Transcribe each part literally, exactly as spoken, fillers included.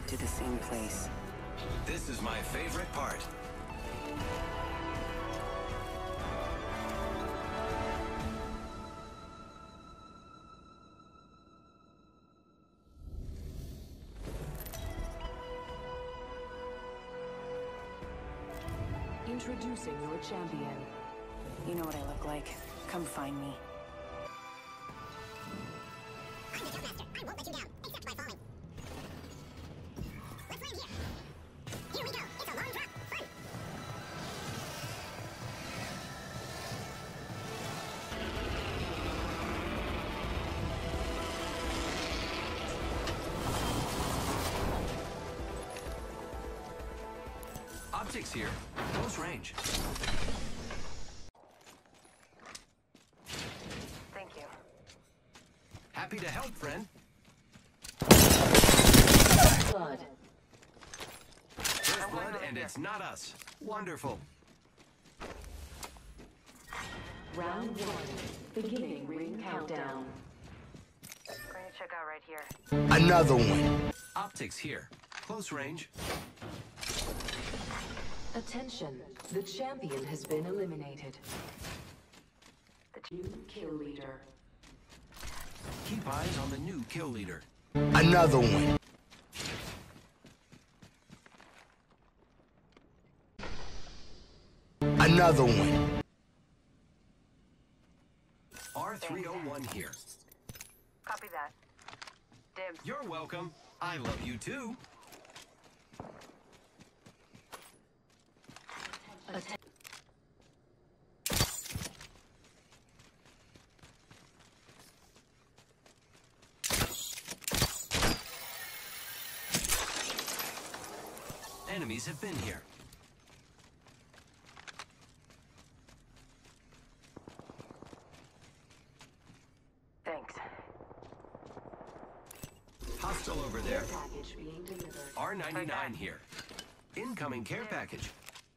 to the same place. This is my favorite part. Introducing your champion. You know what I look like. Come find me. I'm the Jump Master. I won't let you down, except by falling. Let's land here. Here we go. It's a long drop. Fun. Optics here. Close range. Thank you. Happy to help, friend. Blood. First blood, and it's not us. Wonderful. Round one. Beginning ring countdown. Going to check out right here. Another one. Optics here. Close range. Attention. The champion has been eliminated. The new kill leader. Keep eyes on the new kill leader. Another one. Another one. R three oh one here. Copy that. Dibs. You're welcome. I love you too. Atten- Enemies have been here. Thanks. Hostile over there. Package being delivered. R ninety-nine here. Incoming care package.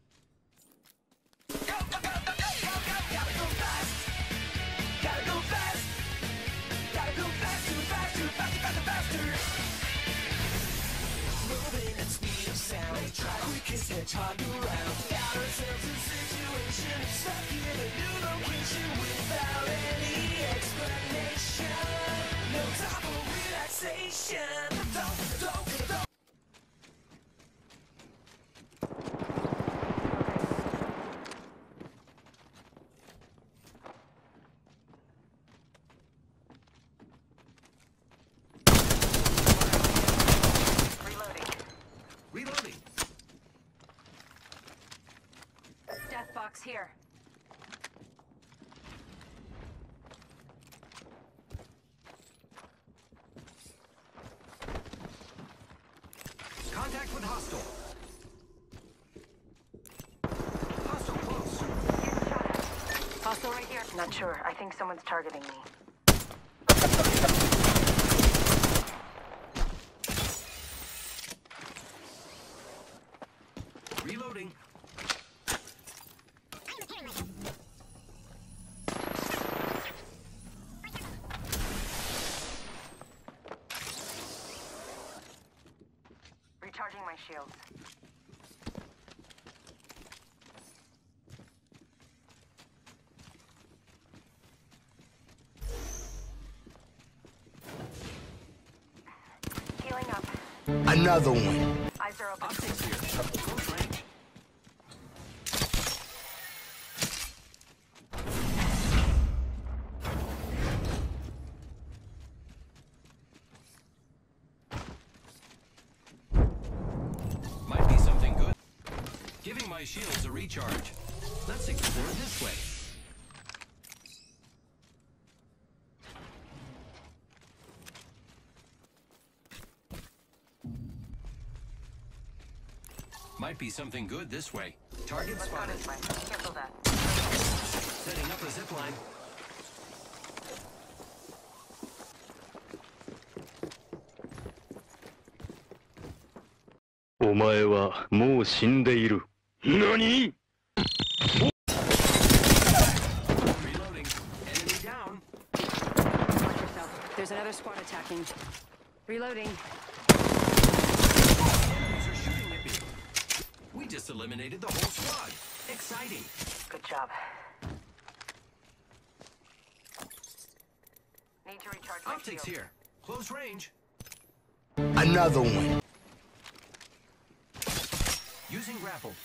Quickest hedgehog around. Got ourselves in a situation, stuck in a new location without any explanation. No time for relaxation. Don't, don't, don't. Reloading. Reloading. Death box here. Contact with hostile. Hostile close. Hostile right here. Not sure. I think someone's targeting me. Reloading. I'm repairing myself. Recharging my shields. Healing up. Another one. Eyes are open. Optics here. Close range. Might be something good. Giving my shields a recharge. Let's explore this way. Might be something good this way. Target Let's go spotted. this way. Cancel that. Setting up a zip line. お前はもう死んでいる。何？ Reloading. Enemy down. Watch yourself. There's another squad attacking. Reloading. just eliminated the whole squad. Exciting. Good job. Need to recharge my Optics shield. here. Close range. Another one. Using grapple.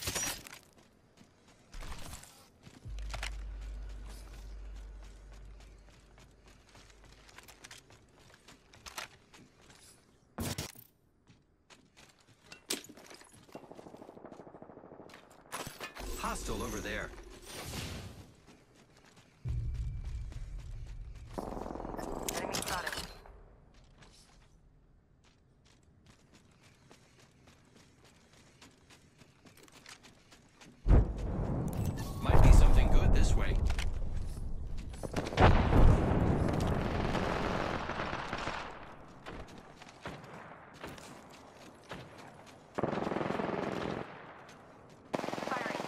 Hostile over there. Enemy spotted. Might be something good this way. Firing.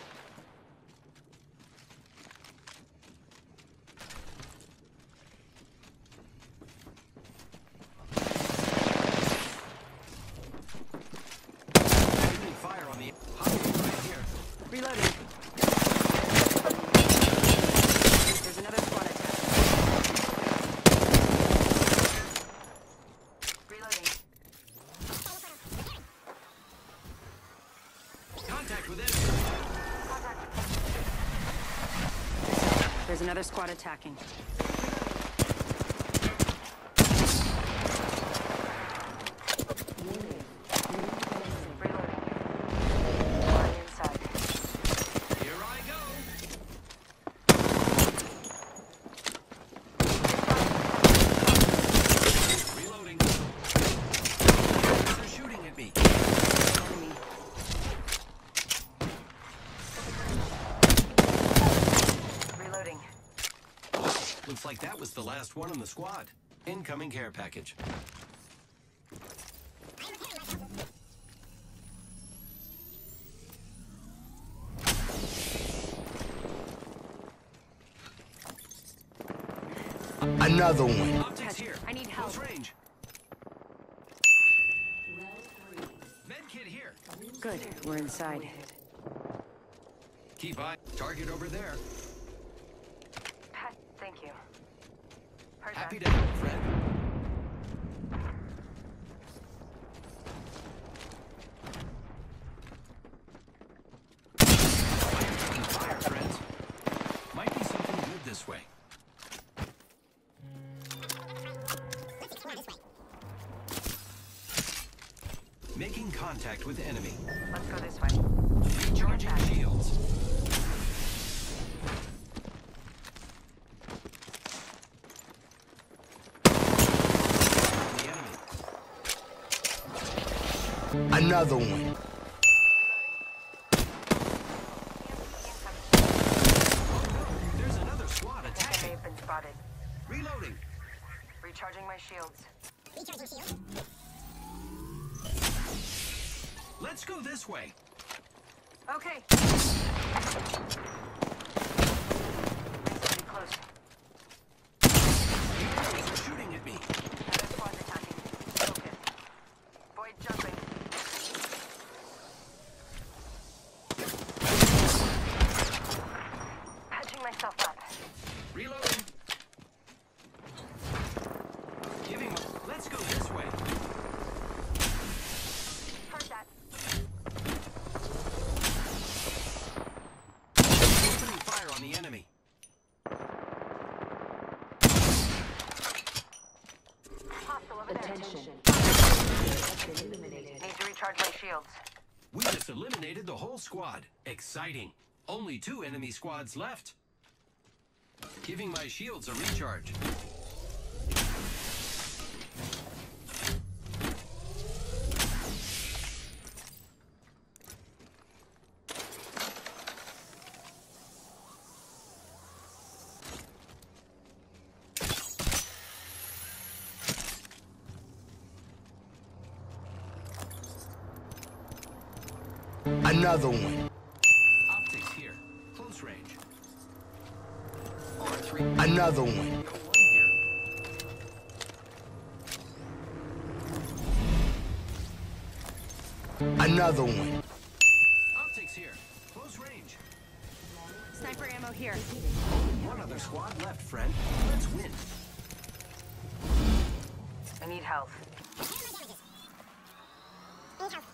Opening fire on the hostile right here. Reloading. There's another squad attack. Reloading. Contact with enemy. There's another squad attacking. Reloading. One inside. Here I go. Reloading. They're shooting at me. Enemy. Reloading. Looks like that was the last one on the squad. Incoming care package. Another one. Optics here. I need help. Close range. Medkit here. Good. We're inside. Keep eye. Target over there. Thank you. Heard Happy that. to help, friend. I am taking fire, friends. Might be something good this way. Let's explore this way. Making contact with enemy. Let's go this way. Recharging shields. The enemy. Another one. There's another squad I attacking. may have been spotted. Reloading. Recharging my shields. Recharging shield. Let's go this way. Okay. Rings pretty close. Enemies are shooting at me. Another squad attacking. Focus. Void jumping. Patching myself up. Reloading. Giving. Let's go this way. Heard that. Opening fire on the enemy. Hostile over there. Attention. Need to recharge my shields. We just eliminated the whole squad. Exciting. Only two enemy squads left. Giving my shields a recharge. Another one. Optics here. Close range. R three. Another one. One here. Another one. Sniper ammo here. One other squad left, friend. Let's win. I need health. Need help.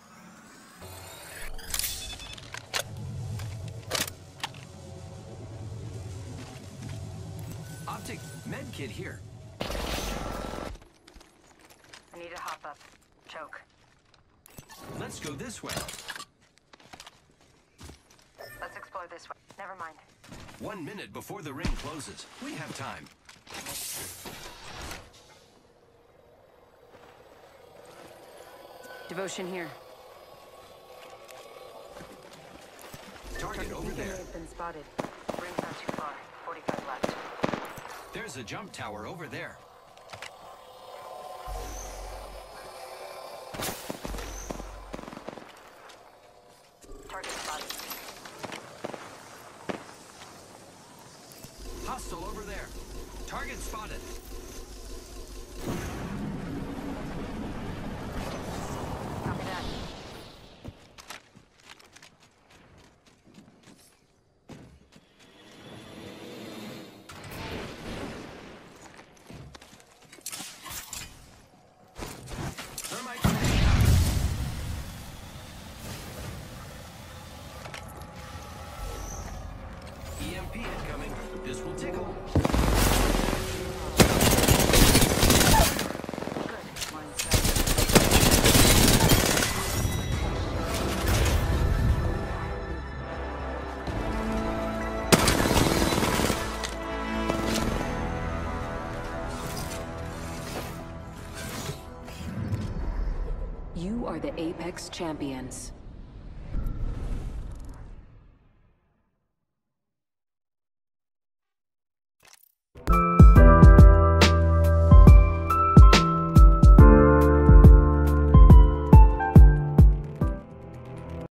Optic med kit here. I need to hop up. Choke. Let's go this way. Let's explore this way. Never mind. One minute before the ring closes. We have time. Devotion here. Target over there. Beacon has been spotted. Ring's not too far. forty-five left. There's a jump tower over there. Target spotted. Hostile over there. Target spotted. Copy that. Thermite grenade out. E M P incoming. This will tickle. Good. Mine's set. You are the Apex Champions. Need